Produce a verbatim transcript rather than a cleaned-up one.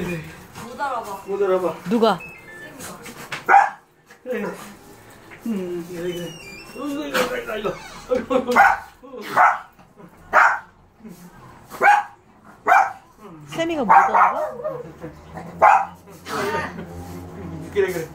그래. 못 알아봐. 못 알아봐. 누가? 그래 그래. 음 그래 그래. 이거 이거 이거 이거. 세미가 못 알아봐? 그래 그래.